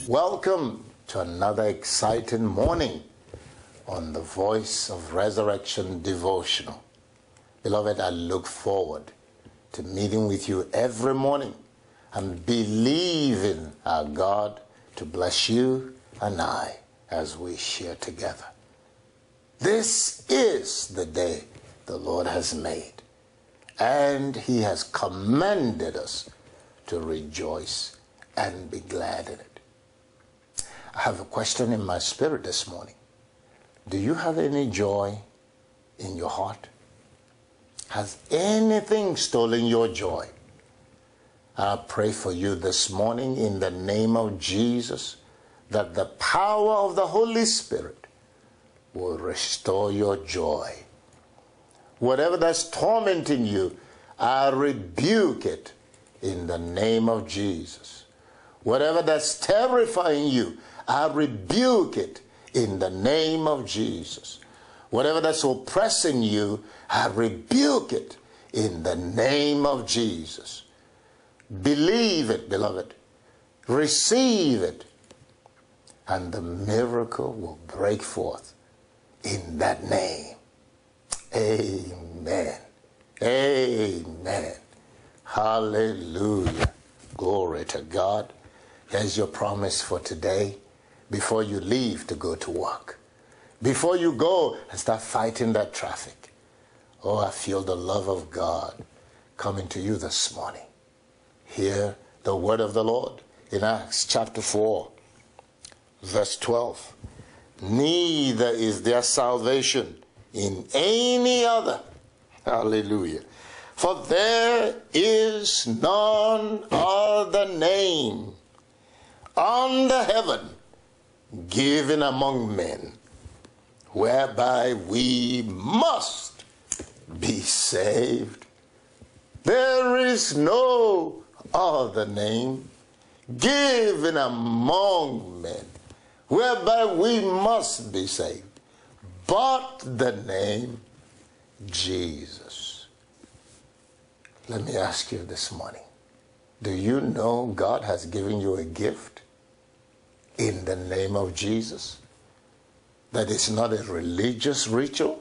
Welcome to another exciting morning on the Voice of Resurrection devotional. Beloved, I look forward to meeting with you every morning and believing our God to bless you and I as we share together. This is the day the Lord has made, and He has commanded us to rejoice and be glad in it. I have a question in my spirit this morning. Do you have any joy in your heart? Has anything stolen your joy? I pray for you this morning in the name of Jesus that the power of the Holy Spirit will restore your joy. Whatever that's tormenting you, I rebuke it in the name of Jesus. Whatever that's terrifying you, I rebuke it in the name of Jesus. Whatever that's oppressing you, I rebuke it in the name of Jesus. Believe it, beloved. Receive it. And the miracle will break forth in that name. Amen. Amen. Hallelujah. Glory to God. Here's your promise for today. Before you leave to go to work, before you go and start fighting that traffic. Oh, I feel the love of God coming to you this morning. Hear the word of the Lord in Acts chapter 4, verse 12. Neither is there salvation in any other. Hallelujah. For there is none other name under heaven given among men, whereby we must be saved. There is no other name given among men, whereby we must be saved, but the name Jesus. Let me ask you this morning, do you know God has given you a gift in the name of Jesus? That it's not a religious ritual,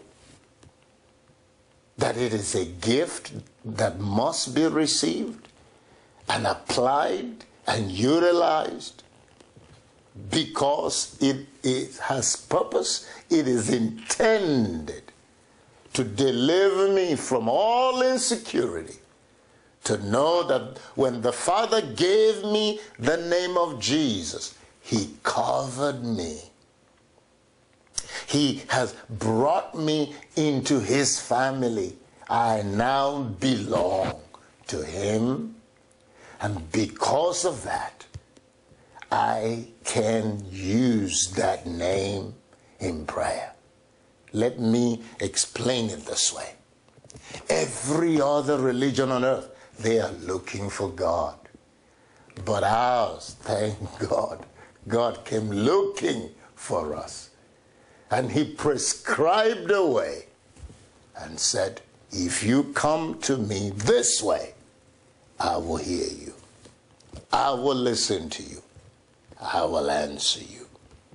that it is a gift that must be received and applied and utilized because it has purpose. It is intended to deliver me from all insecurity, to know that when the Father gave me the name of Jesus, He covered me. He has brought me into His family. I now belong to Him. And because of that, I can use that name in prayer. Let me explain it this way. Every other religion on earth, they are looking for God. But ours, thank God, God came looking for us. And He prescribed a way and said, if you come to me this way, I will hear you. I will listen to you. I will answer you.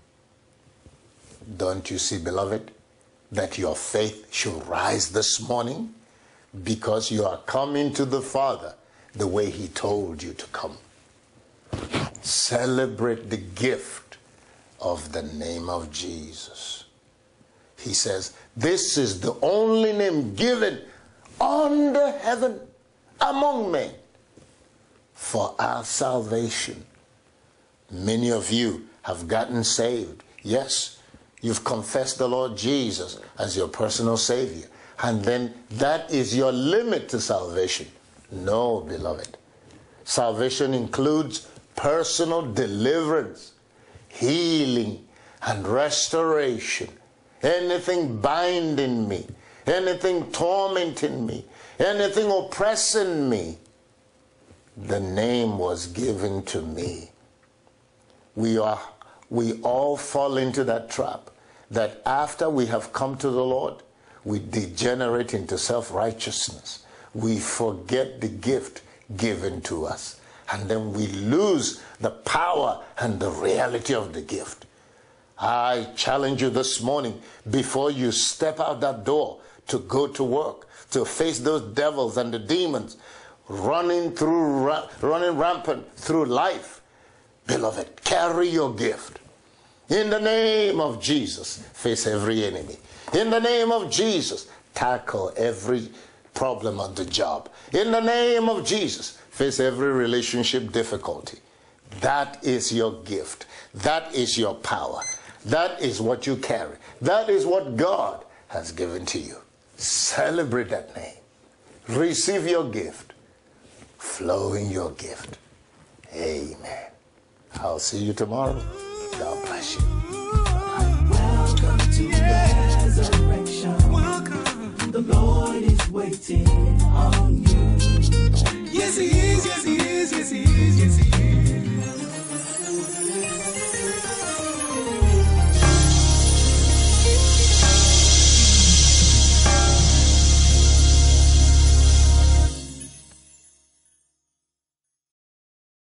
Don't you see, beloved, that your faith should rise this morning because you are coming to the Father the way He told you to come? Celebrate the gift of the name of Jesus. He says, this is the only name given under heaven among men for our salvation. Many of you have gotten saved. Yes, you've confessed the Lord Jesus as your personal Savior. And then that is your limit to salvation. No, beloved. Salvation includes personal deliverance, healing, and restoration. Anything binding me, anything tormenting me, anything oppressing me, the name was given to me. We all fall into that trap, that after we have come to the Lord, we degenerate into self-righteousness. We forget the gift given to us. and then we lose the power and the reality of the gift. I challenge you this morning, before you step out that door to go to work, to face those devils and the demons running rampant through life. Beloved, carry your gift. In the name of Jesus, face every enemy. In the name of Jesus, tackle every problem on the job. In the name of Jesus, face every relationship difficulty. That is your gift. That is your power. That is what you carry. That is what God has given to you. Celebrate that name. Receive your gift. Flow in your gift. Amen. I'll see you tomorrow. God bless you. Bye-bye. Welcome to resurrection. Welcome. The Lord is waiting on you.